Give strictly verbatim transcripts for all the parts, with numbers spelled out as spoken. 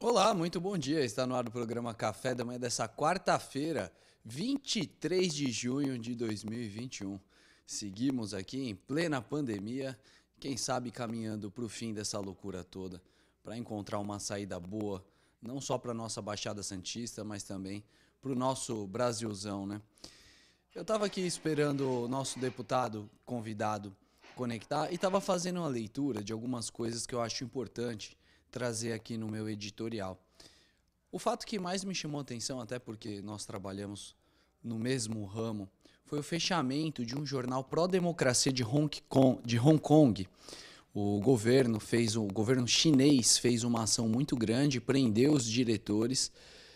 Olá, muito bom dia. Está no ar o programa Café da Manhã dessa quarta-feira, vinte e três de junho de dois mil e vinte e um. Seguimos aqui em plena pandemia, quem sabe caminhando para o fim dessa loucura toda, para encontrar uma saída boa, não só para a nossa Baixada Santista, mas também para o nosso Brasilzão, né? Eu estava aqui esperando o nosso deputado convidado conectar e estava fazendo uma leitura de algumas coisas que eu acho importante trazer aqui no meu editorial. O fato que mais me chamou a atenção, até porque nós trabalhamos no mesmo ramo, foi o fechamento de um jornal pró-democracia de Hong Kong, de Hong Kong. O governo fez, o governo chinês fez uma ação muito grande, prendeu os diretores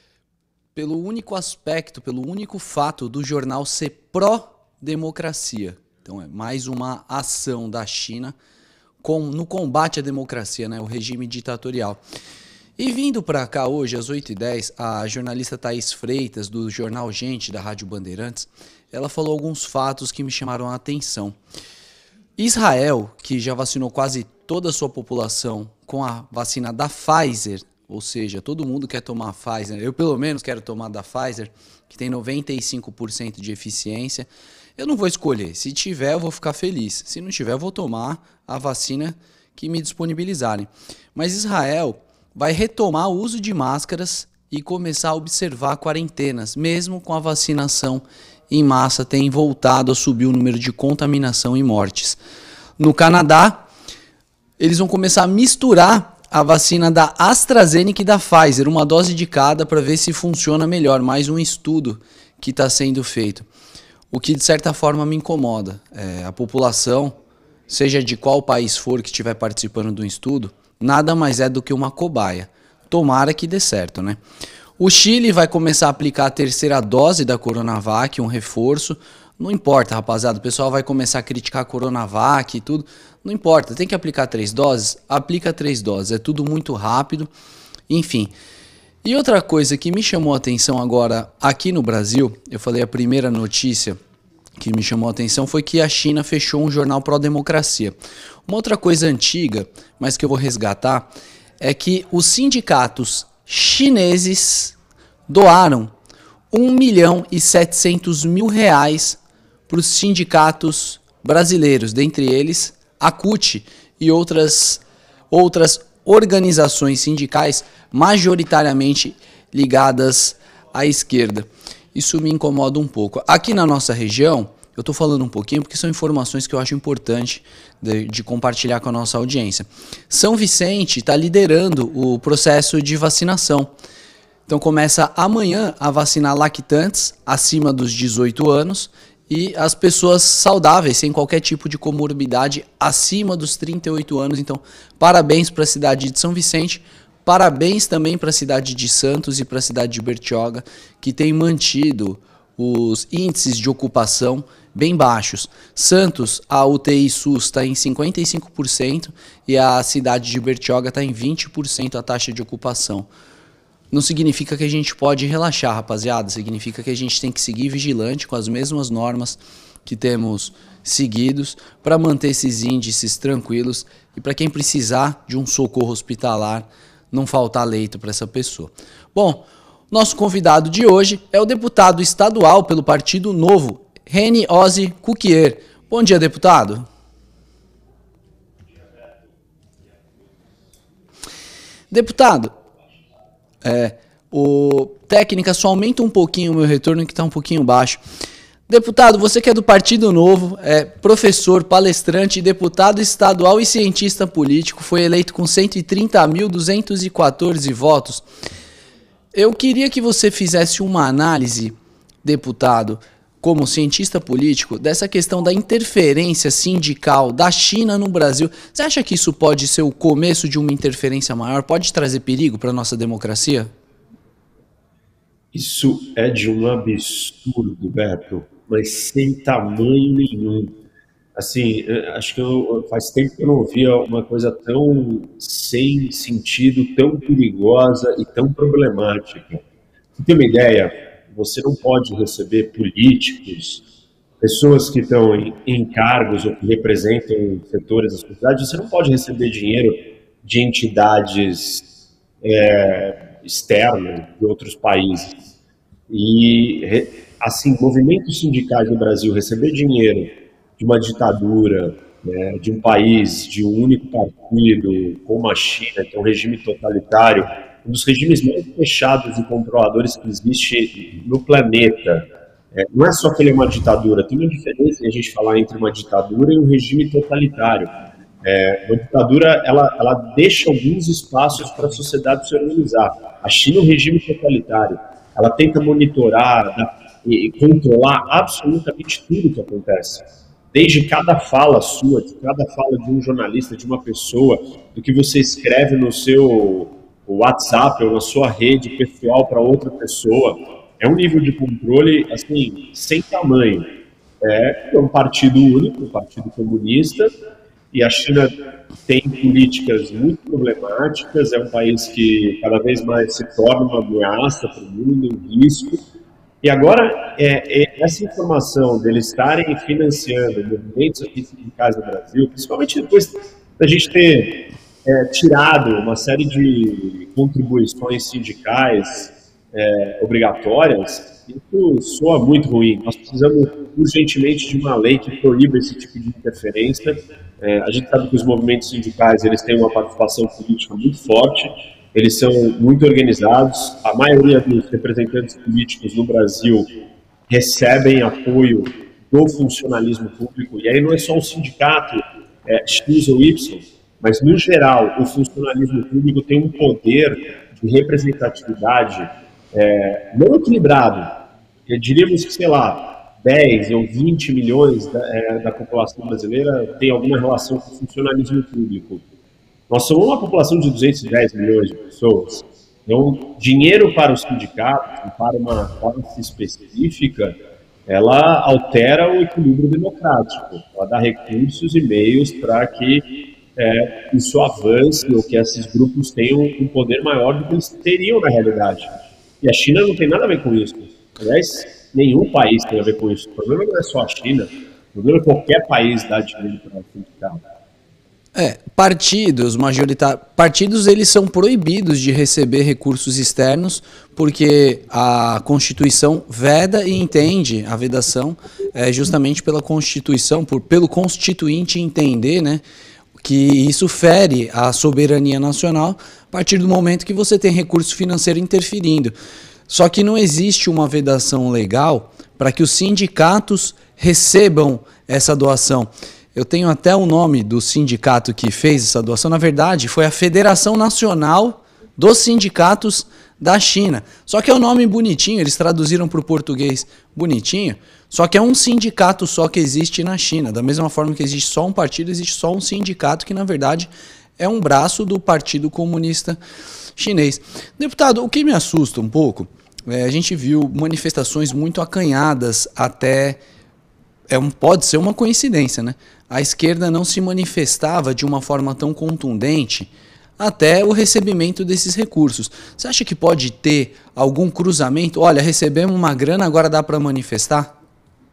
pelo único aspecto, pelo único fato do jornal ser pró-democracia. Então é mais uma ação da China com, no combate à democracia, né, o regime ditatorial. E vindo para cá hoje, às oito e dez, a jornalista Thaís Freitas, do jornal Gente, da Rádio Bandeirantes, ela falou alguns fatos que me chamaram a atenção. Israel, que já vacinou quase toda a sua população com a vacina da Pfizer, ou seja, todo mundo quer tomar a Pfizer, eu pelo menos quero tomar da Pfizer, que tem noventa e cinco por cento de eficiência. Eu não vou escolher, se tiver eu vou ficar feliz, se não tiver eu vou tomar a vacina que me disponibilizarem. Mas Israel vai retomar o uso de máscaras e começar a observar quarentenas, mesmo com a vacinação em massa tem voltado a subir o número de contaminação e mortes. No Canadá, eles vão começar a misturar a vacina da AstraZeneca e da Pfizer, uma dose de cada para ver se funciona melhor, mais um estudo que está sendo feito. O que de certa forma me incomoda. É, a população, seja de qual país for que estiver participando do estudo, nada mais é do que uma cobaia. Tomara que dê certo, né? O Chile vai começar a aplicar a terceira dose da Coronavac, um reforço. Não importa, rapaziada, o pessoal vai começar a criticar a Coronavac e tudo. Não importa, tem que aplicar três doses? Aplica três doses, é tudo muito rápido. Enfim. E outra coisa que me chamou a atenção agora aqui no Brasil, eu falei a primeira notícia que me chamou a atenção foi que a China fechou um jornal pró-democracia. Uma outra coisa antiga, mas que eu vou resgatar, é que os sindicatos chineses doaram um milhão e setecentos mil reais para os sindicatos brasileiros, dentre eles a C U T e outras, outras organizações sindicais majoritariamente ligadas à esquerda. Isso me incomoda um pouco. Aqui na nossa região, eu estou falando um pouquinho porque são informações que eu acho importante de, de compartilhar com a nossa audiência. São Vicente está liderando o processo de vacinação. Então começa amanhã a vacinar lactantes acima dos dezoito anos e as pessoas saudáveis, sem qualquer tipo de comorbidade, acima dos trinta e oito anos. Então, parabéns para a cidade de São Vicente, parabéns também para a cidade de Santos e para a cidade de Bertioga, que tem mantido os índices de ocupação bem baixos. Santos, a U T I SUS está em cinquenta e cinco por cento e a cidade de Bertioga está em vinte por cento a taxa de ocupação. Não significa que a gente pode relaxar, rapaziada. Significa que a gente tem que seguir vigilante com as mesmas normas que temos seguidos para manter esses índices tranquilos e para quem precisar de um socorro hospitalar, não faltar leito para essa pessoa. Bom, nosso convidado de hoje é o deputado estadual pelo Partido Novo, Reni Ozzy Cuquier. Bom dia, deputado. Deputado, É, o técnica, só aumenta um pouquinho o meu retorno que está um pouquinho baixo. Deputado, você que é do Partido Novo, é professor, palestrante, deputado estadual e cientista político, foi eleito com cento e trinta mil duzentos e quatorze votos. Eu queria que você fizesse uma análise, deputado, como cientista político, dessa questão da interferência sindical da China no Brasil. Você acha que isso pode ser o começo de uma interferência maior? Pode trazer perigo para a nossa democracia? Isso é de um absurdo, Beto, mas sem tamanho nenhum. Assim, acho que eu, faz tempo que eu não ouvia uma coisa tão sem sentido, tão perigosa e tão problemática. Você tem uma ideia? Você não pode receber políticos, pessoas que estão em, em cargos ou que representam setores da sociedade, você não pode receber dinheiro de entidades é, externo de outros países. E, assim, movimentos sindicais no Brasil receber dinheiro de uma ditadura, né, de um país de um único partido, como a China, que é um regime totalitário, um dos regimes mais fechados e controladores que existe no planeta. É, não é só que ele é uma ditadura, tem uma diferença em a gente falar entre uma ditadura e um regime totalitário. É, uma ditadura, ela, ela deixa alguns espaços para a sociedade se organizar. A China é um regime totalitário. Ela tenta monitorar e controlar absolutamente tudo que acontece. Desde cada fala sua, de cada fala de um jornalista, de uma pessoa, do que você escreve no seu WhatsApp ou na sua rede pessoal para outra pessoa. É um nível de controle, assim, sem tamanho. É um partido único, um partido comunista, e a China tem políticas muito problemáticas, é um país que cada vez mais se torna uma ameaça para o mundo, um risco. E agora, é, é, essa informação deles estarem financiando movimentos aqui sindicais no Brasil, principalmente depois da gente ter é, tirado uma série de contribuições sindicais é, obrigatórias, isso soa muito ruim. Nós precisamos urgentemente de uma lei que proíba esse tipo de interferência. É, a gente sabe que os movimentos sindicais eles têm uma participação política muito forte, eles são muito organizados, a maioria dos representantes políticos no Brasil recebem apoio do funcionalismo público, e aí não é só um sindicato é, X ou Y, mas no geral o funcionalismo público tem um poder de representatividade é, não equilibrado. Diríamos que, sei lá, dez ou vinte milhões da, é, da população brasileira tem alguma relação com o funcionalismo público. Nós somos uma população de duzentos e dez milhões de pessoas. Então, dinheiro para os sindicatos, para uma classe específica, ela altera o equilíbrio democrático. Ela dá recursos e meios para que é, isso avance ou que esses grupos tenham um poder maior do que eles teriam na realidade. E a China não tem nada a ver com isso. Aliás, nenhum país tem a ver com isso. O problema não é só a China. O problema é que qualquer país dá dinheiro para o sindicato. É, partidos majoritários, partidos eles são proibidos de receber recursos externos porque a Constituição veda e entende a vedação é, justamente pela Constituição, por, pelo Constituinte entender, né, que isso fere a soberania nacional a partir do momento que você tem recurso financeiro interferindo. Só que não existe uma vedação legal para que os sindicatos recebam essa doação. Eu tenho até o nome do sindicato que fez essa doação. Na verdade, foi a Federação Nacional dos Sindicatos da China. Só que é um nome bonitinho, eles traduziram para o português bonitinho. Só que é um sindicato só que existe na China. Da mesma forma que existe só um partido, existe só um sindicato que, na verdade, é um braço do Partido Comunista Chinês. Deputado, o que me assusta um pouco, é, a gente viu manifestações muito acanhadas até... É um, pode ser uma coincidência, né? A esquerda não se manifestava de uma forma tão contundente até o recebimento desses recursos. Você acha que pode ter algum cruzamento? Olha, recebemos uma grana, agora dá para manifestar?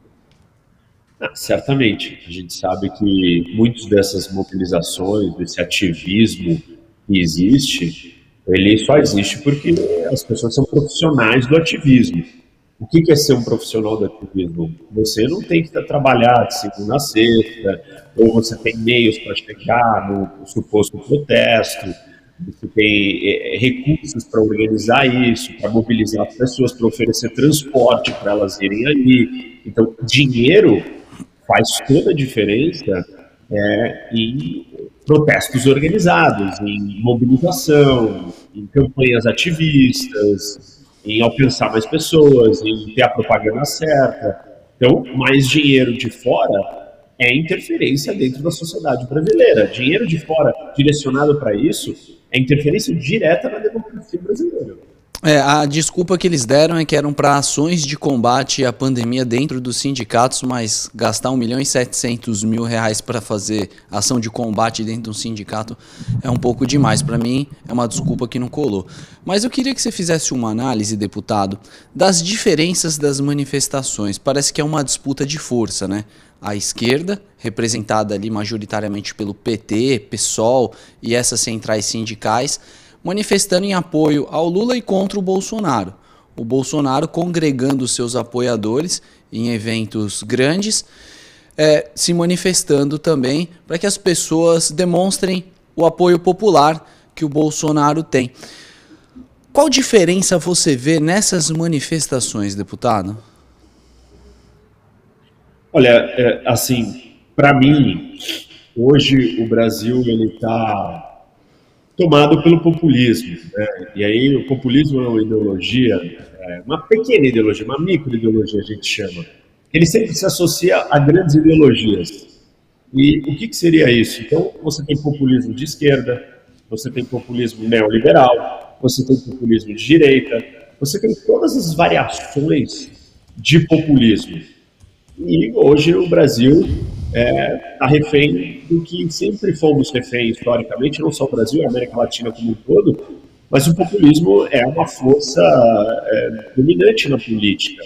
Ah, certamente. A gente sabe que muitas dessas mobilizações, desse ativismo que existe, ele só existe porque as pessoas são profissionais do ativismo. O que é ser um profissional do ativismo? Você não tem que trabalhar de segunda a sexta, ou você tem meios para chegar no suposto protesto, você tem é, recursos para organizar isso, para mobilizar as pessoas, para oferecer transporte para elas irem ali. Então, dinheiro faz toda a diferença é, em protestos organizados, em mobilização, em campanhas ativistas, em alcançar mais pessoas, em ter a propaganda certa. Então, mais dinheiro de fora é interferência dentro da sociedade brasileira. Dinheiro de fora direcionado para isso é interferência direta na democracia brasileira. É, a desculpa que eles deram é que eram para ações de combate à pandemia dentro dos sindicatos, mas gastar um milhão e setecentos mil reais para fazer ação de combate dentro de um sindicato é um pouco demais. Para mim, é uma desculpa que não colou. Mas eu queria que você fizesse uma análise, deputado, das diferenças das manifestações. Parece que é uma disputa de força, né? A esquerda, representada ali majoritariamente pelo P T, PSOL e essas centrais sindicais, manifestando em apoio ao Lula e contra o Bolsonaro. O Bolsonaro congregando seus apoiadores em eventos grandes, é, se manifestando também para que as pessoas demonstrem o apoio popular que o Bolsonaro tem. Qual diferença você vê nessas manifestações, deputado? Olha, é, assim, para mim, hoje o Brasil ele está tomado pelo populismo, né? E aí o populismo é uma ideologia, é uma pequena ideologia, uma microideologia a gente chama. Ele sempre se associa a grandes ideologias. E o que, que seria isso? Então, você tem populismo de esquerda, você tem populismo neoliberal, você tem populismo de direita, você tem todas as variações de populismo. E hoje o Brasil está é, refém do que sempre fomos refém historicamente, não só o Brasil, a América Latina como um todo, mas o populismo é uma força é, dominante na política.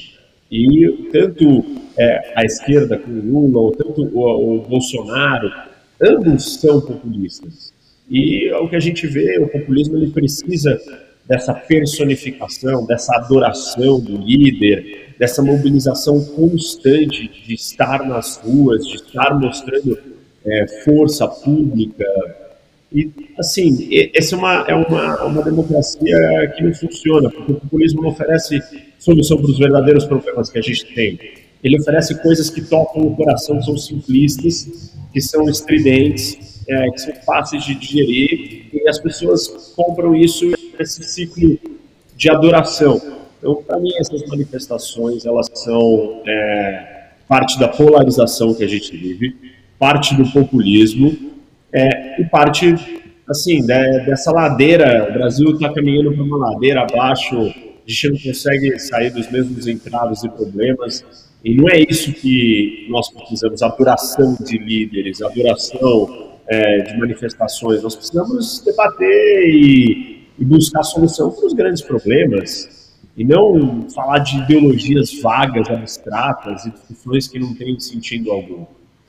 E tanto é, a esquerda com o Lula, ou tanto o, o Bolsonaro, ambos são populistas. E o que a gente vê, o populismo ele precisa dessa personificação, dessa adoração do líder, dessa mobilização constante de estar nas ruas, de estar mostrando é, força pública. E, assim, essa é, uma, é uma, uma democracia que não funciona, porque o populismo não oferece solução para os verdadeiros problemas que a gente tem. Ele oferece coisas que tocam o coração, que são simplistas, que são estridentes, é, que são fáceis de digerir, e as pessoas compram isso nesse ciclo de adoração. Então, para mim, essas manifestações, elas são é, parte da polarização que a gente vive, parte do populismo, é, e parte, assim, de, dessa ladeira. O Brasil está caminhando para uma ladeira abaixo, a gente não consegue sair dos mesmos entraves e problemas, e não é isso que nós precisamos, adoração de líderes, adoração é, de manifestações. Nós precisamos debater e, e buscar solução para os grandes problemas, e não falar de ideologias vagas, abstratas e discussões que não têm sentido algum.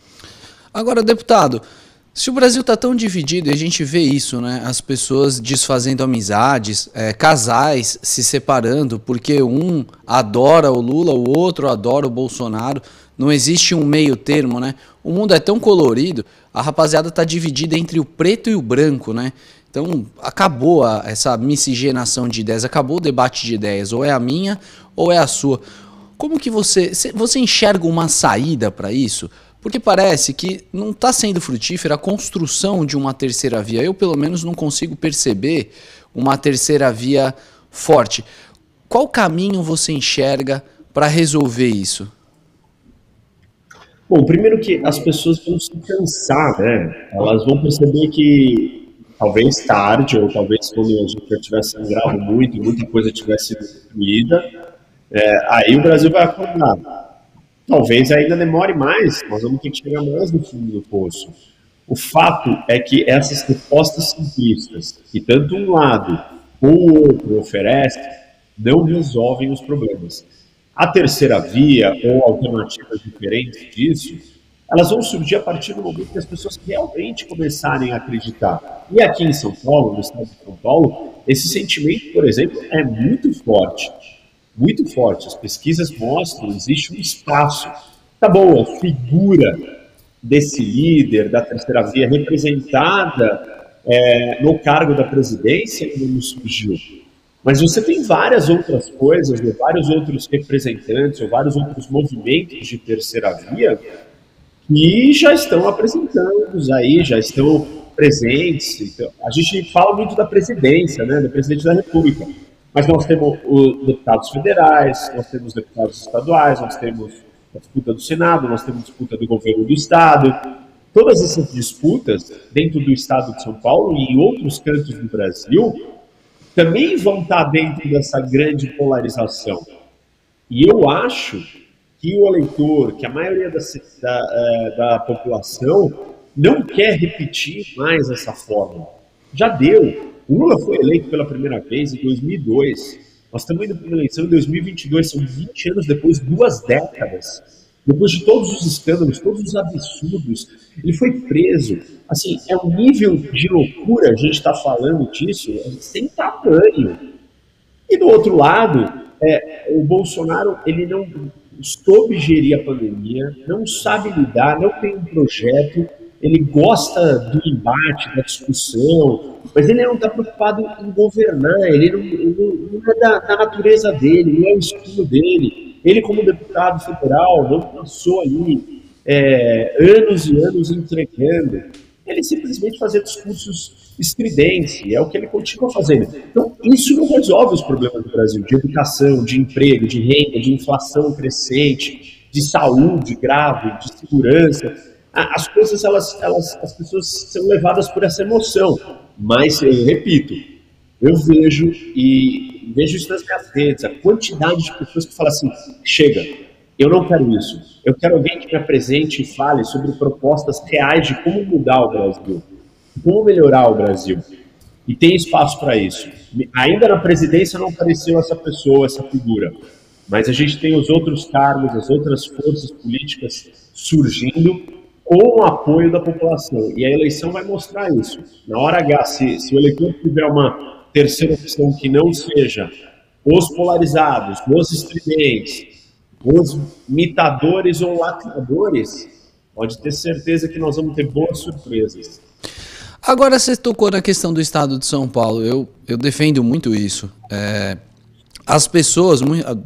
Agora, deputado, se o Brasil está tão dividido, e a gente vê isso, né? As pessoas desfazendo amizades, é, casais se separando, porque um adora o Lula, o outro adora o Bolsonaro, não existe um meio termo, né? O mundo é tão colorido, a rapaziada está dividida entre o preto e o branco, né? Então, acabou a, essa miscigenação de ideias, acabou o debate de ideias, ou é a minha ou é a sua. Como que você, você enxerga uma saída para isso? Porque parece que não está sendo frutífera a construção de uma terceira via. Eu, pelo menos, não consigo perceber uma terceira via forte. Qual caminho você enxerga para resolver isso? Bom, primeiro que as pessoas vão se cansar, né? Elas vão perceber que talvez tarde, ou talvez quando a gente já tivesse sangrado muito, muita coisa tivesse sido destruída, é, aí o Brasil vai acordar. Talvez ainda demore mais, nós vamos ter que chegar mais no fundo do poço. O fato é que essas respostas simplistas, que tanto um lado ou o outro oferece, não resolvem os problemas. A terceira via, ou alternativas diferentes disso, elas vão surgir a partir do momento que as pessoas realmente começarem a acreditar. E aqui em São Paulo, no estado de São Paulo, esse sentimento, por exemplo, é muito forte. Muito forte. As pesquisas mostram que existe um espaço. Tá bom, a figura desse líder da terceira via representada é, no cargo da presidência ainda não surgiu. Mas você tem várias outras coisas, ou vários outros representantes, ou vários outros movimentos de terceira via que já estão apresentando aí, já estão presentes. Então, a gente fala muito da presidência, né, do presidente da República. Mas nós temos os deputados federais, nós temos deputados estaduais, nós temos a disputa do Senado, nós temos a disputa do governo do Estado. Todas essas disputas, dentro do Estado de São Paulo e em outros cantos do Brasil, também vão estar dentro dessa grande polarização. E eu acho que o eleitor, que a maioria da, da, da população, não quer repetir mais essa fórmula. Já deu. O Lula foi eleito pela primeira vez em dois mil e dois. Nós estamos indo para uma eleição em dois mil e vinte e dois, são vinte anos depois, duas décadas. depois de todos os escândalos, todos os absurdos, ele foi preso. Assim, é um nível de loucura, a gente está falando disso, sem tamanho. E do outro lado, é, o Bolsonaro, ele não soube gerir a pandemia, não sabe lidar, não tem um projeto, ele gosta do embate, da discussão, mas ele não está preocupado em governar, ele não, ele não é da, da natureza dele, não é o estilo dele. Ele, como deputado federal, não passou ali é, anos e anos entregando. Ele simplesmente fazia discursos estridentes, é o que ele continua fazendo. Então, isso não resolve os problemas do Brasil, de educação, de emprego, de renda, de inflação crescente, de saúde grave, de segurança. As coisas, elas, elas, as pessoas são levadas por essa emoção. Mas, eu repito, eu vejo, e vejo isso nas minhas redes, a quantidade de pessoas que falam assim, chega, eu não quero isso. Eu quero alguém que me apresente e fale sobre propostas reais de como mudar o Brasil, como melhorar o Brasil. E tem espaço para isso. Ainda na presidência não apareceu essa pessoa, essa figura. Mas a gente tem os outros cargos, as outras forças políticas surgindo com o apoio da população. E a eleição vai mostrar isso. Na hora H, se, se o eleitor tiver uma terceira opção que não seja os polarizados, os estridentes, os mitadores ou lacradores, pode ter certeza que nós vamos ter boas surpresas. Agora você tocou na questão do estado de São Paulo. Eu, eu defendo muito isso. É, as pessoas,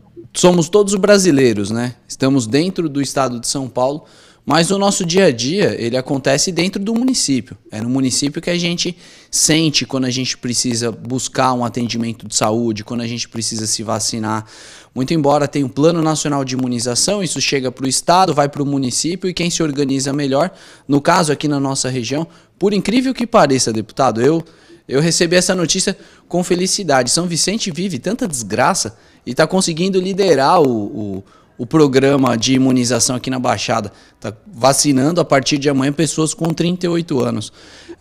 somos todos brasileiros, né? Estamos dentro do estado de São Paulo, mas o nosso dia a dia, ele acontece dentro do município. É no município que a gente sente quando a gente precisa buscar um atendimento de saúde, quando a gente precisa se vacinar. Muito embora tenha um plano nacional de imunização, isso chega para o estado, vai para o município e quem se organiza melhor, no caso aqui na nossa região, por incrível que pareça, deputado, eu, eu recebi essa notícia com felicidade. São Vicente vive tanta desgraça e está conseguindo liderar o... o o programa de imunização aqui na Baixada. Está vacinando a partir de amanhã pessoas com trinta e oito anos.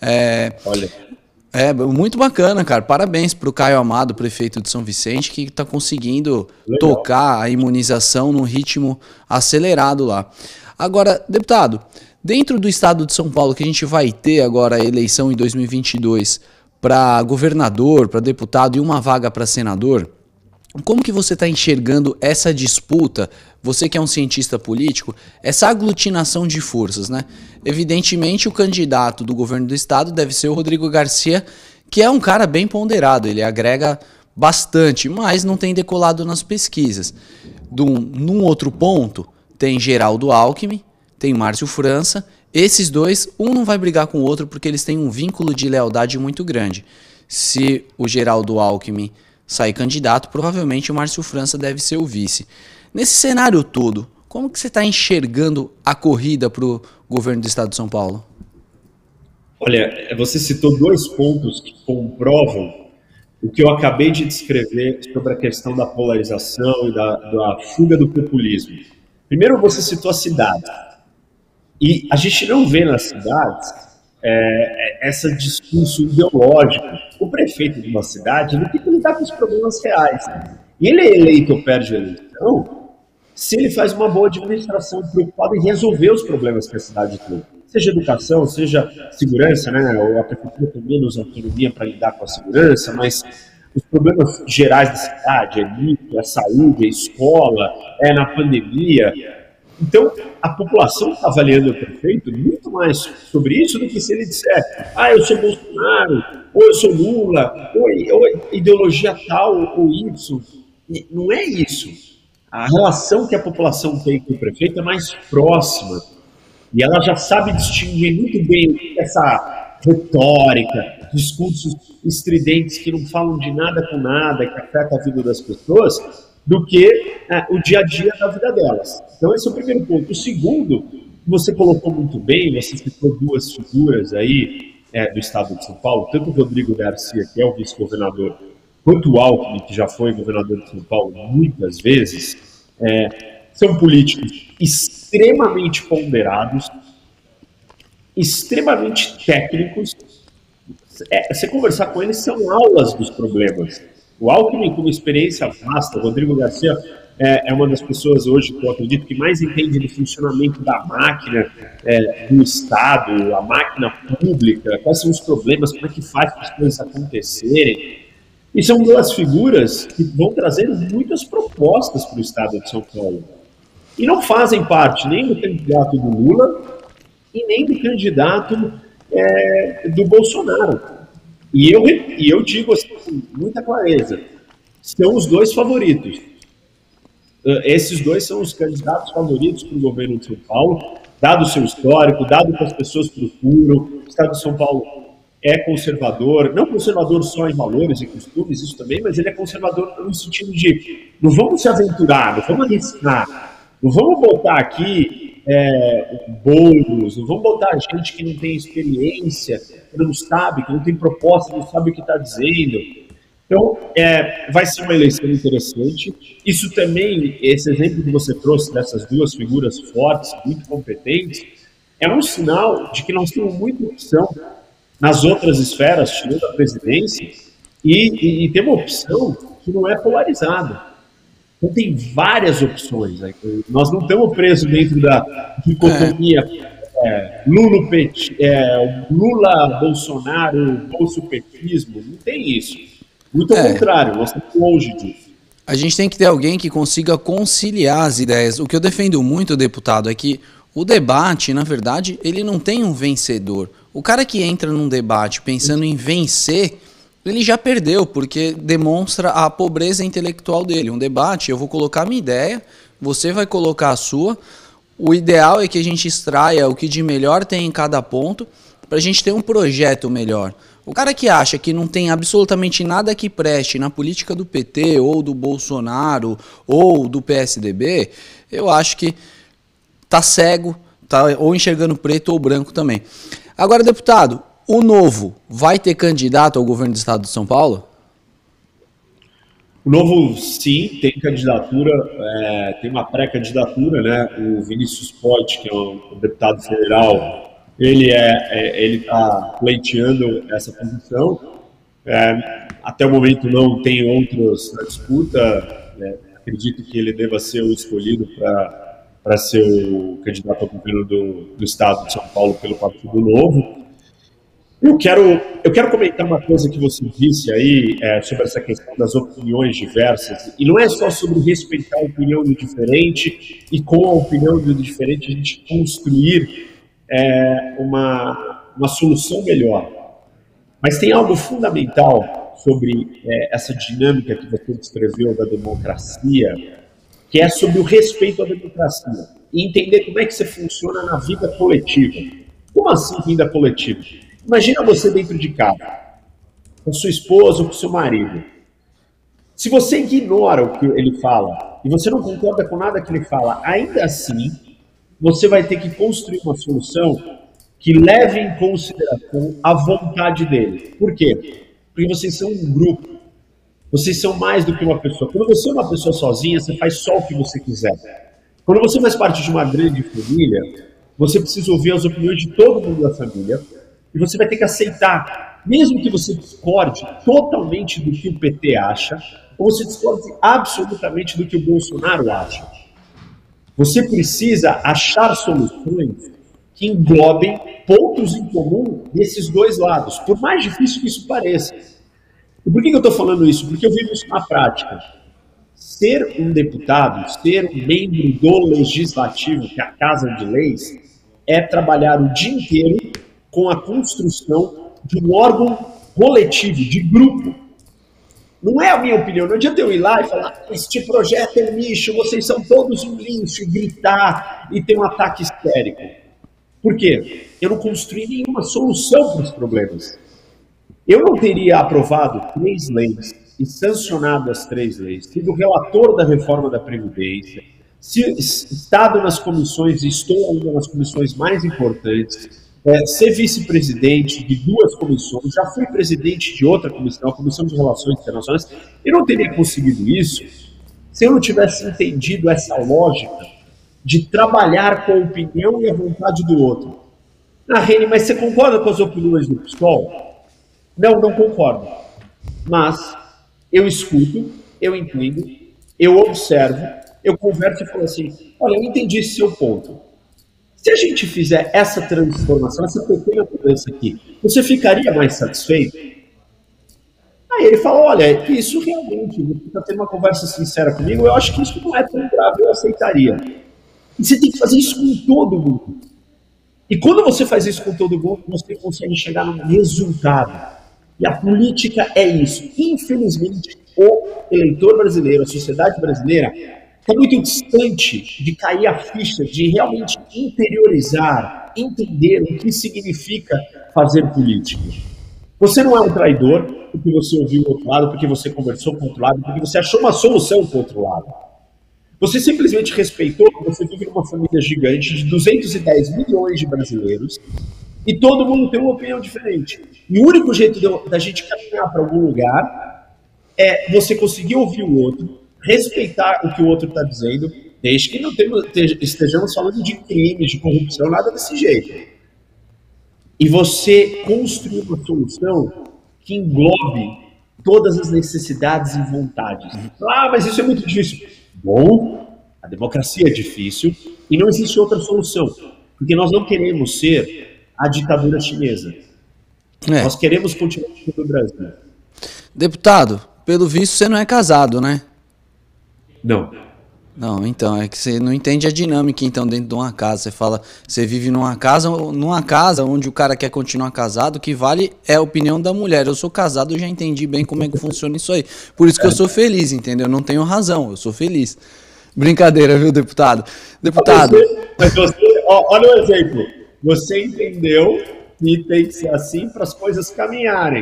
É, Olha. É muito bacana, cara. Parabéns para o Caio Amado, prefeito de São Vicente, que está conseguindo Legal. tocar a imunização num ritmo acelerado lá. Agora, deputado, dentro do estado de São Paulo, que a gente vai ter agora a eleição em dois mil e vinte e dois para governador, para deputado e uma vaga para senador, como que você está enxergando essa disputa, você que é um cientista político, essa aglutinação de forças, né? Evidentemente o candidato do governo do estado deve ser o Rodrigo Garcia, que é um cara bem ponderado, ele agrega bastante, mas não tem decolado nas pesquisas. Dum, num outro ponto, tem Geraldo Alckmin, tem Márcio França, esses dois, um não vai brigar com o outro porque eles têm um vínculo de lealdade muito grande. Se o Geraldo Alckmin sair candidato, provavelmente o Márcio França deve ser o vice. Nesse cenário todo, como que você está enxergando a corrida para o governo do estado de São Paulo? Olha, você citou dois pontos que comprovam o que eu acabei de descrever sobre a questão da polarização e da, da fuga do populismo. Primeiro, você citou a cidade. E a gente não vê nas cidades É, esse discurso ideológico. O prefeito de uma cidade ele tem que lidar com os problemas reais. E ele é eleito ou perde a eleição se ele faz uma boa administração preocupada em resolver os problemas que a cidade tem. Seja educação, seja segurança, né? A prefeitura tem menos autonomia para lidar com a segurança, mas os problemas gerais da cidade, é limpo, é saúde, é escola, é na pandemia. Então, a população está avaliando o prefeito muito mais sobre isso do que se ele disser ah, eu sou Bolsonaro, ou eu sou Lula, ou, ou ideologia tal ou Y. Não é isso. A relação que a população tem com o prefeito é mais próxima. E ela já sabe distinguir muito bem essa retórica, discursos estridentes que não falam de nada com nada, que afetam a vida das pessoas, do que é, o dia a dia da vida delas. Então esse é o primeiro ponto. O segundo, você colocou muito bem, você citou duas figuras aí é, do estado de São Paulo, tanto o Rodrigo Garcia, que é o vice-governador, quanto o Alckmin, que já foi governador de São Paulo muitas vezes, é, são políticos extremamente ponderados, extremamente técnicos. É, você conversar com eles são aulas dos problemas. O Alckmin com uma experiência vasta, o Rodrigo Garcia é, é uma das pessoas hoje que eu acredito que mais entende do funcionamento da máquina, é, do Estado, a máquina pública, quais são os problemas, como é que faz para as coisas acontecerem. E são duas figuras que vão trazendo muitas propostas para o Estado de São Paulo. E não fazem parte nem do candidato do Lula e nem do candidato é, do Bolsonaro. E eu, e eu digo assim, com muita clareza, são os dois favoritos. Esses dois são os candidatos favoritos para o governo de São Paulo, dado o seu histórico, dado o que as pessoas procuram. O Estado de São Paulo é conservador, não conservador só em valores e costumes, isso também, mas ele é conservador no sentido de não vamos se aventurar, não vamos arriscar, não vamos botar aqui é, bolos, não vamos botar gente que não tem experiência, que não sabe, que não tem proposta, não sabe o que está dizendo. Então, é, vai ser uma eleição interessante. Isso também, esse exemplo que você trouxe dessas duas figuras fortes, muito competentes, é um sinal de que nós temos muita opção nas outras esferas, tirando a presidência, e, e, e tem uma opção que não é polarizada. Então, tem várias opções. Né? Nós não estamos presos dentro da dicotomia é, Lula, é, Lula, Bolsonaro, bolsopetismo. Não tem isso. Muito ao é. contrário, nós estamos longe disso. A gente tem que ter alguém que consiga conciliar as ideias. O que eu defendo muito, deputado, é que o debate, na verdade, ele não tem um vencedor. O cara que entra num debate pensando em vencer, ele já perdeu, porque demonstra a pobreza intelectual dele. Um debate, eu vou colocar a minha ideia, você vai colocar a sua. O ideal é que a gente extraia o que de melhor tem em cada ponto, para a gente ter um projeto melhor. O cara que acha que não tem absolutamente nada que preste na política do P T, ou do Bolsonaro, ou do P S D B, eu acho que tá cego, tá ou enxergando preto ou branco também. Agora, deputado, o Novo vai ter candidato ao governo do Estado de São Paulo? O Novo, sim, tem candidatura, é, tem uma pré-candidatura, né? O Vinícius Poit, que é um, um deputado federal, ele é, é ele está pleiteando essa posição. É, até o momento não tem outros na disputa. Né? Acredito que ele deva ser o escolhido para ser o candidato ao governo do, do Estado de São Paulo pelo Partido Novo. Eu quero, eu quero comentar uma coisa que você disse aí é, sobre essa questão das opiniões diversas. E não é só sobre respeitar a opinião do diferente e com a opinião do diferente a gente construir é, uma, uma solução melhor. Mas tem algo fundamental sobre é, essa dinâmica que você descreveu da democracia, que é sobre o respeito à democracia. E entender como é que você funciona na vida coletiva. Como assim vida coletiva? Imagina você dentro de casa, com sua esposa ou com seu marido. Se você ignora o que ele fala, e você não concorda com nada que ele fala, ainda assim, você vai ter que construir uma solução que leve em consideração a vontade dele. Por quê? Porque vocês são um grupo. Vocês são mais do que uma pessoa. Quando você é uma pessoa sozinha, você faz só o que você quiser. Quando você faz parte de uma grande família, você precisa ouvir as opiniões de todo mundo da família, e você vai ter que aceitar, mesmo que você discorde totalmente do que o P T acha, ou você discorde absolutamente do que o Bolsonaro acha. Você precisa achar soluções que englobem pontos em comum desses dois lados, por mais difícil que isso pareça. E por que eu estou falando isso? Porque eu vivo isso na prática. Ser um deputado, ser um membro do Legislativo, que é a Casa de Leis, é trabalhar o dia inteiro com a construção de um órgão coletivo, de grupo. Não é a minha opinião, não adianta eu ir lá e falar este projeto é lixo, vocês são todos um lixo, e gritar e ter um ataque histérico. Por quê? Eu não construí nenhuma solução para os problemas. Eu não teria aprovado três leis e sancionado as três leis, sido relator da reforma da Previdência, se, estado nas comissões, e estou ainda nas comissões mais importantes, É, ser vice-presidente de duas comissões, já fui presidente de outra comissão, a Comissão de Relações Internacionais, e não teria conseguido isso se eu não tivesse entendido essa lógica de trabalhar com a opinião e a vontade do outro. Ah, Reni, mas você concorda com as opiniões do PSOL? Não, não concordo. Mas eu escuto, eu entendo, eu observo, eu converso e falo assim, olha, eu entendi esse seu ponto. Se a gente fizer essa transformação, essa pequena mudança aqui, você ficaria mais satisfeito? Aí ele fala, olha, isso realmente, você está tendo uma conversa sincera comigo, eu acho que isso não é tão grave, eu aceitaria. E você tem que fazer isso com todo mundo. E quando você faz isso com todo mundo, você consegue chegar num resultado. E a política é isso. Infelizmente, o eleitor brasileiro, a sociedade brasileira, está muito distante de cair a ficha, de realmente interiorizar, entender o que significa fazer política. Você não é um traidor porque você ouviu o outro lado, porque você conversou com o outro lado, porque você achou uma solução com o outro lado. Você simplesmente respeitou que você vive numa família gigante de duzentos e dez milhões de brasileiros e todo mundo tem uma opinião diferente. E o único jeito de, da gente caminhar para algum lugar é você conseguir ouvir o outro, respeitar o que o outro está dizendo, desde que não temos, estejamos falando de crimes, de corrupção, nada desse jeito. E você construir uma solução que englobe todas as necessidades e vontades. Ah, mas isso é muito difícil. Bom, a democracia é difícil e não existe outra solução, porque nós não queremos ser a ditadura chinesa. É. Nós queremos continuar no Brasil. Deputado, pelo visto você não é casado, né? Não. Não, então, é que você não entende a dinâmica, então, dentro de uma casa. Você fala, você vive numa casa, numa casa onde o cara quer continuar casado, o que vale é a opinião da mulher. Eu sou casado, eu já entendi bem como é que funciona isso aí. Por isso que eu sou feliz, entendeu? Eu não tenho razão, eu sou feliz. Brincadeira, viu, deputado? Deputado... Mas você, mas você ó, olha o exemplo. Você entendeu que tem que ser assim para as coisas caminharem.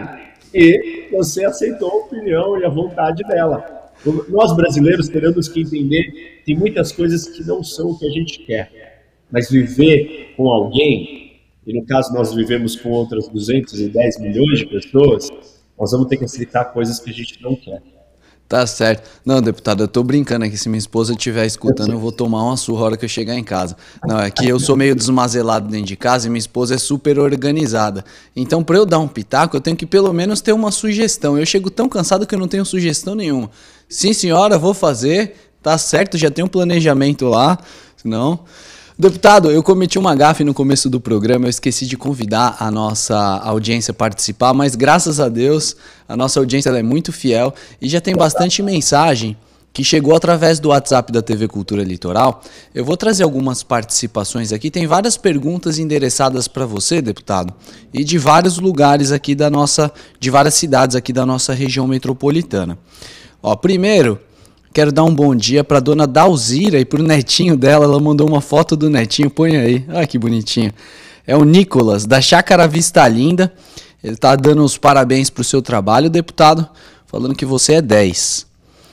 E você aceitou a opinião e a vontade dela. Nós brasileiros teremos que entender, tem muitas coisas que não são o que a gente quer, mas viver com alguém, e no caso nós vivemos com outras duzentos e dez milhões de pessoas, nós vamos ter que aceitar coisas que a gente não quer. Tá certo. Não, deputado, eu tô brincando aqui, se minha esposa estiver escutando, eu vou tomar uma surra a hora que eu chegar em casa. Não, é que eu sou meio desmazelado dentro de casa e minha esposa é super organizada. Então, pra eu dar um pitaco, eu tenho que pelo menos ter uma sugestão. Eu chego tão cansado que eu não tenho sugestão nenhuma. Sim, senhora, vou fazer. Tá certo, já tem um planejamento lá. Não. Deputado, eu cometi uma gafe no começo do programa, eu esqueci de convidar a nossa audiência a participar, mas graças a Deus, a nossa audiência ela é muito fiel e já tem bastante mensagem que chegou através do WhatsApp da T V Cultura Litoral. Eu vou trazer algumas participações aqui, tem várias perguntas endereçadas para você, deputado, e de vários lugares aqui da nossa, de várias cidades aqui da nossa região metropolitana. Ó, primeiro... Quero dar um bom dia para dona Dalzira e para o netinho dela. Ela mandou uma foto do netinho, põe aí. Olha que bonitinho. É o Nicolas, da Chácara Vista Linda. Ele está dando os parabéns para o seu trabalho, deputado, falando que você é dez.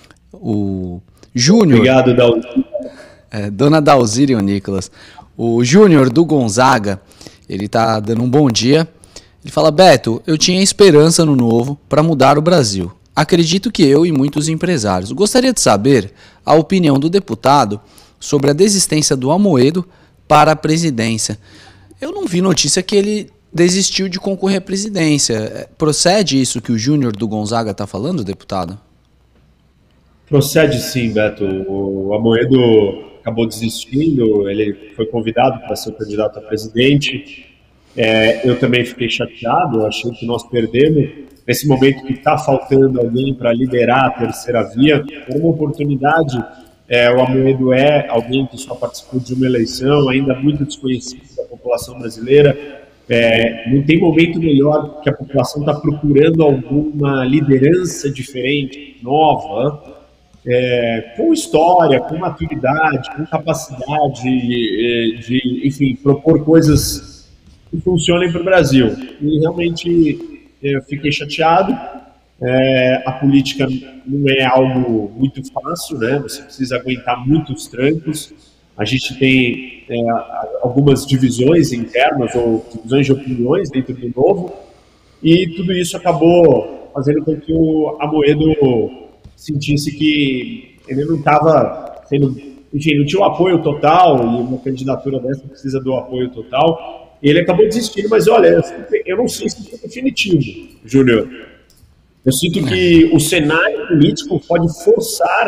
O Júnior... Obrigado, Dalzira. É, dona Dalzira e o Nicolas. O Júnior do Gonzaga, ele está dando um bom dia. Ele fala, Beto, eu tinha esperança no novo para mudar o Brasil. Acredito que eu e muitos empresários. Gostaria de saber a opinião do deputado sobre a desistência do Amoedo para a presidência. Eu não vi notícia que ele desistiu de concorrer à presidência. Procede isso que o Júnior do Gonzaga está falando, deputado? Procede sim, Beto. O Amoedo acabou desistindo, ele foi convidado para ser candidato a presidente. É, eu também fiquei chateado, achei que nós perdemos. Nesse momento que está faltando alguém para liderar a terceira via, é uma oportunidade. É, o Amoedo é alguém que só participou de uma eleição, ainda muito desconhecido da população brasileira. É, não tem momento melhor que a população está procurando alguma liderança diferente, nova, é, com história, com maturidade, com capacidade de, de, enfim, propor coisas que funcionem para o Brasil. E realmente... Eu fiquei chateado, é, a política não é algo muito fácil, né? Você precisa aguentar muitos trancos, a gente tem é, algumas divisões internas ou divisões de opiniões dentro do Novo, e tudo isso acabou fazendo com que o Amoedo sentisse que ele não estava sendo, enfim, não tinha o apoio total, e uma candidatura dessa precisa do apoio total. Ele acabou desistindo, mas olha, eu não sei se é definitivo, Júnior. Eu sinto que o cenário político pode forçar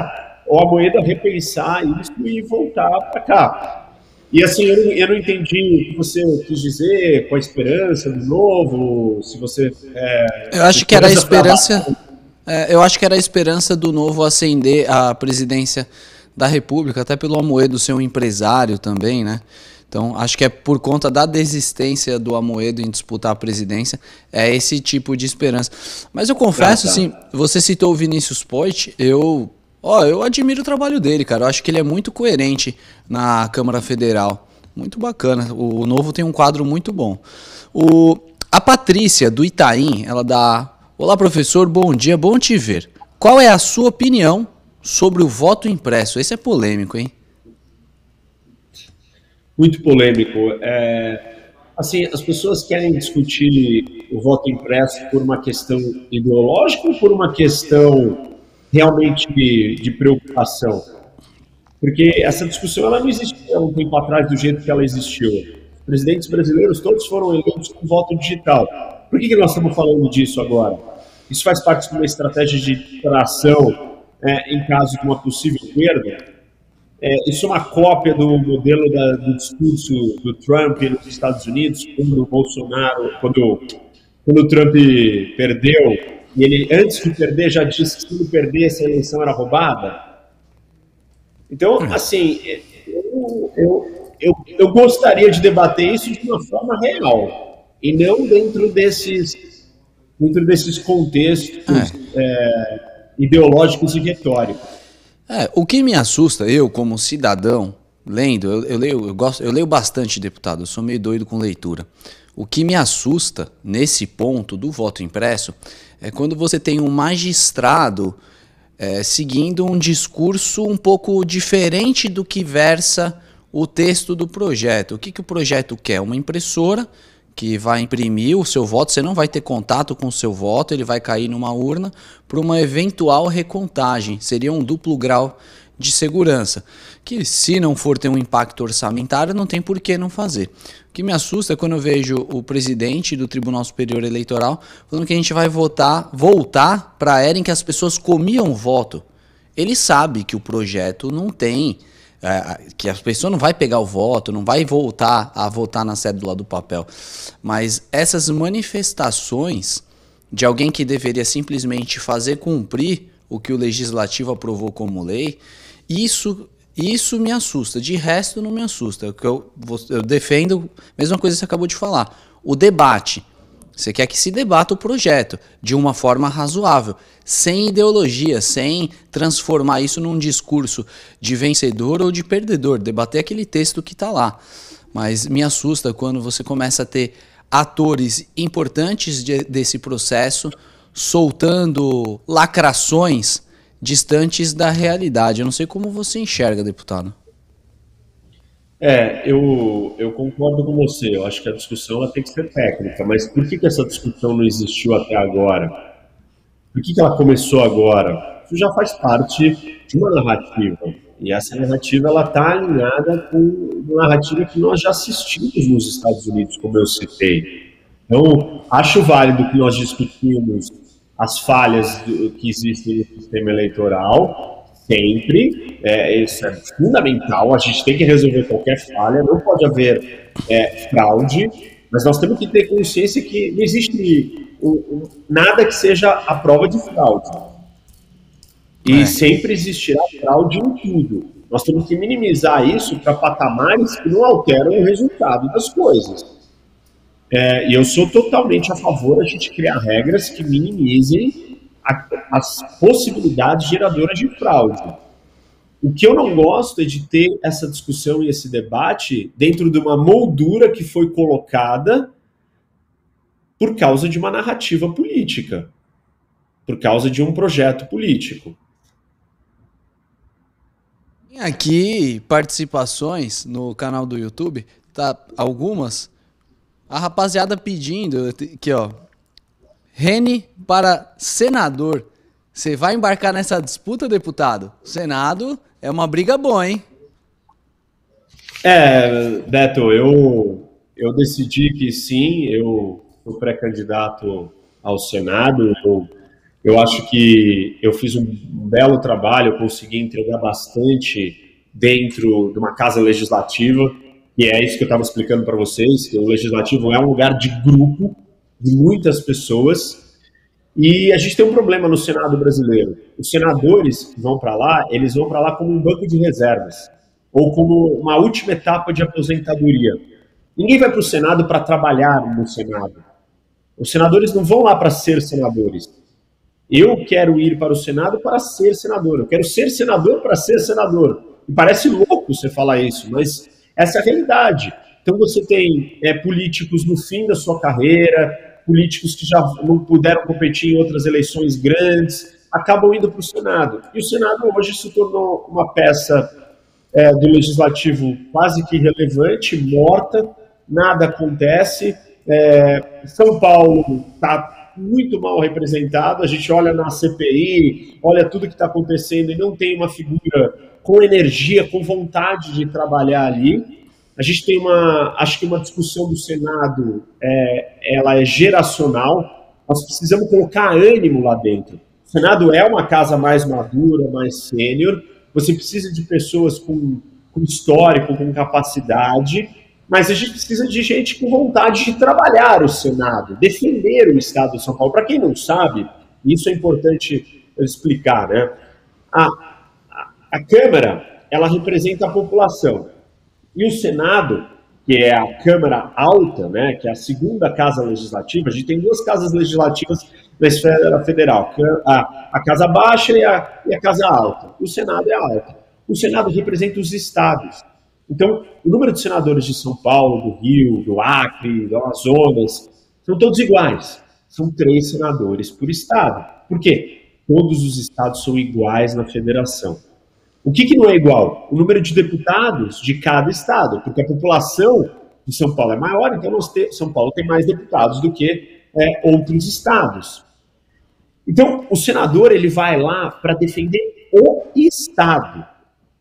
o Amoedo a repensar isso e voltar para cá. E assim, eu não, eu não entendi o que você quis dizer com a esperança do novo, se você... É, eu acho que era a esperança... É, eu acho que era a esperança do novo ascender à presidência da República, até pelo Amoedo ser um empresário também, né? Então, acho que é por conta da desistência do Amoedo em disputar a presidência, é esse tipo de esperança. Mas eu confesso, ah, tá. assim, você citou o Vinícius Poit, eu, ó, eu admiro o trabalho dele, cara. Eu acho que ele é muito coerente na Câmara Federal. Muito bacana. O, o Novo tem um quadro muito bom. O, a Patrícia, do Itaim, ela dá... Olá, professor, bom dia, bom te ver. Qual é a sua opinião sobre o voto impresso? Esse é polêmico, hein? Muito polêmico. É, assim, as pessoas querem discutir o voto impresso por uma questão ideológica ou por uma questão realmente de, de preocupação? Porque essa discussão ela não existia há um tempo atrás do jeito que ela existiu. Os presidentes brasileiros todos foram eleitos com voto digital. Por que, que nós estamos falando disso agora? Isso faz parte de uma estratégia de tração é, em caso de uma possível perda? É, isso é uma cópia do modelo da, do discurso do Trump nos Estados Unidos, quando o Bolsonaro, quando, quando o Trump perdeu, e ele, antes de perder, já disse que se ele perdesse, a eleição era roubada? Então, assim, eu, eu, eu, eu gostaria de debater isso de uma forma real, e não dentro desses, dentro desses contextos é. É, ideológicos e retóricos. É, o que me assusta, eu como cidadão, lendo, eu, eu, leio, eu, gosto, eu leio bastante, deputado, eu sou meio doido com leitura. O que me assusta nesse ponto do voto impresso é quando você tem um magistrado é, seguindo um discurso um pouco diferente do que versa o texto do projeto. O que, que o projeto quer? Uma impressora que vai imprimir o seu voto, você não vai ter contato com o seu voto, ele vai cair numa urna para uma eventual recontagem. Seria um duplo grau de segurança, que se não for ter um impacto orçamentário, não tem por que não fazer. O que me assusta é quando eu vejo o presidente do Tribunal Superior Eleitoral falando que a gente vai votar, voltar para a era em que as pessoas comiam voto. Ele sabe que o projeto não tem... É, que a pessoa não vai pegar o voto, não vai voltar a votar na cédula do papel. Mas essas manifestações de alguém que deveria simplesmente fazer cumprir o que o legislativo aprovou como lei, isso, isso me assusta. De resto, não me assusta. Eu, eu defendo a mesma coisa que você acabou de falar. O debate. Você quer que se debata o projeto de uma forma razoável, sem ideologia, sem transformar isso num discurso de vencedor ou de perdedor, debater aquele texto que está lá. Mas me assusta quando você começa a ter atores importantes de, desse processo soltando lacrações distantes da realidade. Eu não sei como você enxerga, deputado. É, eu, eu concordo com você. Eu acho que a discussão ela tem que ser técnica, mas por que, que essa discussão não existiu até agora? Por que, que ela começou agora? Isso já faz parte de uma narrativa. E essa narrativa ela está alinhada com uma narrativa que nós já assistimos nos Estados Unidos, como eu citei. Então, acho válido que nós discutimos as falhas do, que existem no sistema eleitoral, sempre, é, isso é fundamental, a gente tem que resolver qualquer falha, não pode haver é, fraude, mas nós temos que ter consciência que não existe um, um, nada que seja a prova de fraude. E é. sempre existirá fraude em tudo. Nós temos que minimizar isso para patamares que não alteram o resultado das coisas. É, e eu sou totalmente a favor de a gente criar regras que minimizem a, as possibilidades geradoras de fraude. O que eu não gosto é de ter essa discussão e esse debate dentro de uma moldura que foi colocada por causa de uma narrativa política, por causa de um projeto político. Tem aqui participações no canal do YouTube, tá? Algumas. A rapaziada pedindo, aqui ó, Rene para senador. Você vai embarcar nessa disputa, deputado? O Senado é uma briga boa, hein? É, Beto, eu, eu decidi que sim, eu sou pré-candidato ao Senado, eu Eu acho que eu fiz um belo trabalho, eu consegui entregar bastante dentro de uma casa legislativa, e é isso que eu estava explicando para vocês, que o legislativo é um lugar de grupo, de muitas pessoas, e a gente tem um problema no Senado brasileiro. Os senadores que vão para lá, eles vão para lá como um banco de reservas, ou como uma última etapa de aposentadoria. Ninguém vai para o Senado para trabalhar no Senado. Os senadores não vão lá para ser senadores. Eu quero ir para o Senado para ser senador. Eu quero ser senador para ser senador. E parece louco você falar isso, mas essa é a realidade. Então você tem é, políticos no fim da sua carreira, políticos que já não puderam competir em outras eleições grandes, acabam indo para o Senado. E o Senado hoje se tornou uma peça é, do legislativo quase que irrelevante, morta, nada acontece. É, São Paulo está muito mal representado, a gente olha na C P I, olha tudo que está acontecendo e não tem uma figura com energia, com vontade de trabalhar ali. A gente tem uma, acho que uma discussão do Senado, é, ela é geracional, nós precisamos colocar ânimo lá dentro. O Senado é uma casa mais madura, mais sênior, você precisa de pessoas com, com histórico, com capacidade, mas a gente precisa de gente com vontade de trabalhar o Senado, defender o Estado de São Paulo. Para quem não sabe, isso é importante eu explicar, né? A, a, a Câmara, ela representa a população. E o Senado, que é a Câmara Alta, né, que é a segunda casa legislativa, a gente tem duas casas legislativas na esfera federal, a, a Casa Baixa e a, e a Casa Alta. O Senado é a alta. O Senado representa os estados. Então, o número de senadores de São Paulo, do Rio, do Acre, do Amazonas, são todos iguais. São três senadores por estado. Por quê? Todos os estados são iguais na federação. O que, que não é igual? O número de deputados de cada estado, porque a população de São Paulo é maior, então nós te, São Paulo tem mais deputados do que é, outros estados. Então, o senador ele vai lá para defender o estado.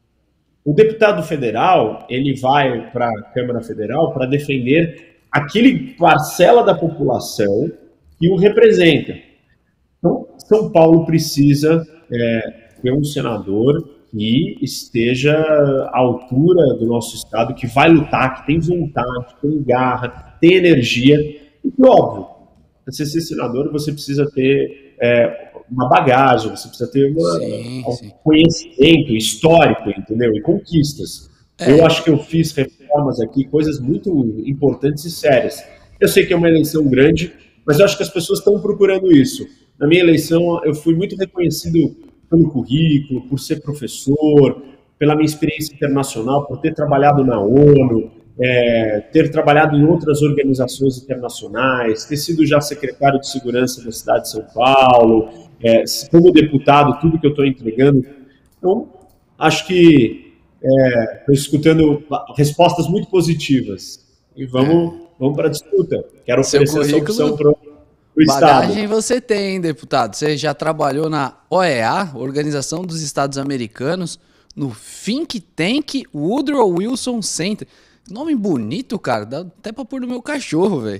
O deputado federal, ele vai para a Câmara Federal para defender aquele parcela da população que o representa. Então, São Paulo precisa é, ter um senador que esteja à altura do nosso estado, que vai lutar, que tem vontade, tem garra, tem energia. E que, óbvio, para você ser senador, você precisa ter é, uma bagagem, você precisa ter uma, sim, um sim. conhecimento histórico, entendeu? E conquistas. É. Eu acho que eu fiz reformas aqui, coisas muito importantes e sérias. Eu sei que é uma eleição grande, mas eu acho que as pessoas estão procurando isso. Na minha eleição, eu fui muito reconhecido pelo currículo, por ser professor, pela minha experiência internacional, por ter trabalhado na ONU, é, ter trabalhado em outras organizações internacionais, ter sido já secretário de segurança da cidade de São Paulo, é, como deputado, tudo que eu estou entregando. Então, acho que estou é, escutando respostas muito positivas. E vamos, vamos para a disputa. Quero oferecer essa opção para o bagagem você tem, deputado. Você já trabalhou na O E A, Organização dos Estados Americanos, no Think Tank Woodrow Wilson Center. Nome bonito, cara. Dá até pra pôr no meu cachorro, velho.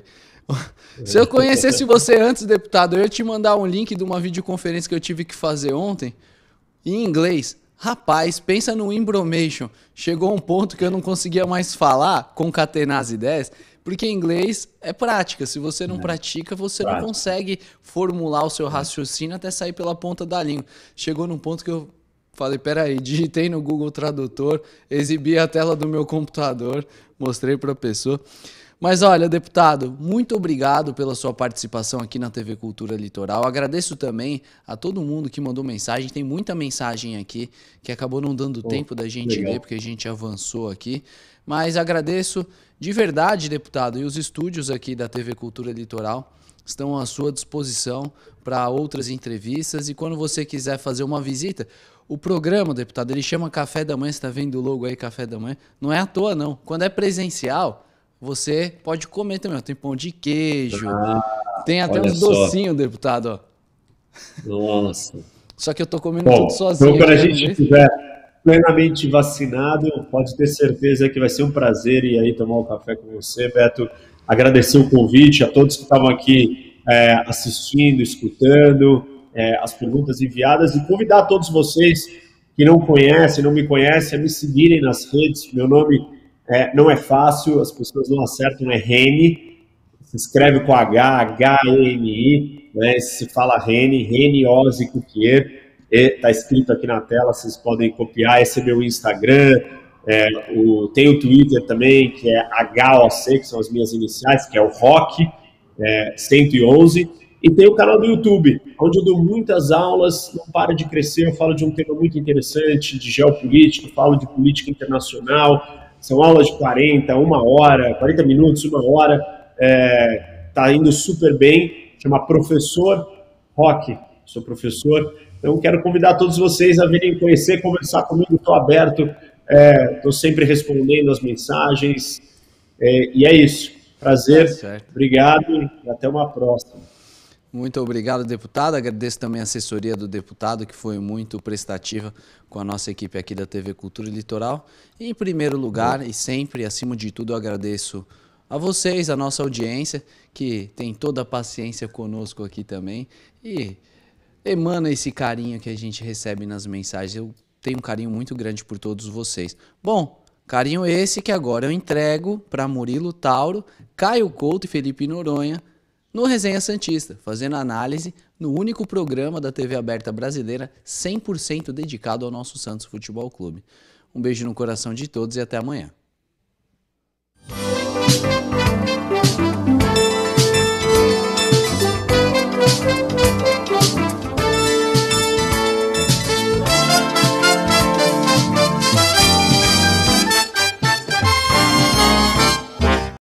Se eu conhecesse você antes, deputado, eu ia te mandar um link de uma videoconferência que eu tive que fazer ontem, em inglês. Rapaz, pensa no Imbromation. Chegou um ponto que eu não conseguia mais falar, concatenar as ideias, porque inglês é prática. Se você não é. pratica, você prática. não consegue formular o seu raciocínio até sair pela ponta da língua. Chegou num ponto que eu falei, peraí, digitei no Google Tradutor, exibi a tela do meu computador, mostrei para a pessoa. Mas olha, deputado, muito obrigado pela sua participação aqui na T V Cultura Litoral. Agradeço também a todo mundo que mandou mensagem. Tem muita mensagem aqui que acabou não dando oh, tempo da gente legal. ler, porque a gente avançou aqui. Mas agradeço de verdade, deputado, e os estúdios aqui da T V Cultura Litoral estão à sua disposição para outras entrevistas. E quando você quiser fazer uma visita, o programa, deputado, ele chama Café da Manhã. Você está vendo o logo aí, Café da Manhã? Não é à toa, não. Quando é presencial, você pode comer também. Tem pão de queijo, ah, tem até uns docinhos, deputado. Ó. Nossa. Só que eu tô comendo Bom, tudo sozinho. Então, quando a gente estiver plenamente vacinado, pode ter certeza que vai ser um prazer ir aí tomar um café com você, Beto. Agradecer o convite a todos que estavam aqui é, assistindo, escutando. é, as perguntas enviadas e convidar todos vocês que não conhecem, não me conhecem, a me seguirem nas redes. Meu nome é, não é fácil, as pessoas não acertam, é Reni, se escreve com H, H E N I, né, se fala Reni, Reni Ozzy Coutier, está escrito aqui na tela, vocês podem copiar. Esse é meu Instagram, é, o, tem o Twitter também, que é H O C, que são as minhas iniciais, que é o Rock é, cento e onze, e tem o canal do YouTube, onde eu dou muitas aulas, não para de crescer, eu falo de um tema muito interessante, de geopolítica, falo de política internacional, são aulas de quarenta, uma hora, quarenta minutos, uma hora, é, tá indo super bem, chama Professor Rock, sou professor, então quero convidar todos vocês a virem conhecer, conversar comigo, estou aberto, estou é, sempre respondendo as mensagens, é, e é isso, prazer, tá, obrigado e até uma próxima. Muito obrigado, deputado. Agradeço também a assessoria do deputado, que foi muito prestativa com a nossa equipe aqui da T V Cultura Litoral. E, em primeiro lugar, e sempre, acima de tudo, eu agradeço a vocês, a nossa audiência, que tem toda a paciência conosco aqui também. E emana esse carinho que a gente recebe nas mensagens. Eu tenho um carinho muito grande por todos vocês. Bom, carinho esse que agora eu entrego para Murilo Tauro, Caio Couto e Felipe Noronha, no Resenha Santista, fazendo análise no único programa da T V aberta brasileira cem por cento dedicado ao nosso Santos Futebol Clube. Um beijo no coração de todos e até amanhã.